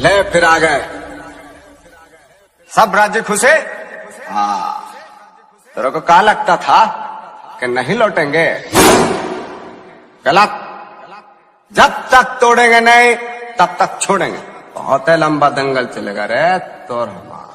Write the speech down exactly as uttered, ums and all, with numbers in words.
ले फिर आ गए सब राज्य खुश है। हाँ, तेरे को क्या लगता था कि नहीं लौटेंगे? गलत। जब तक तोड़ेंगे नहीं तब तक छोड़ेंगे। बहुत लंबा दंगल चलेगा रे तोर हमारा।